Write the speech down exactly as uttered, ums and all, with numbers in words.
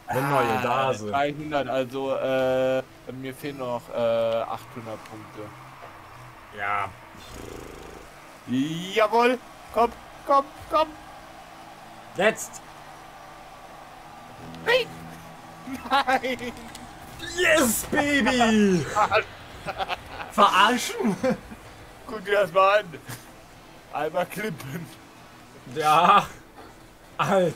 wenn neue da sind. dreihundert, also äh, mir fehlen noch äh, achthundert Punkte. Ja. Jawohl, komm, komm, komm. Jetzt. Nein. Nein. Yes, Baby. Verarschen? Guck dir das mal an. Einmal klippen. Ja. Alter.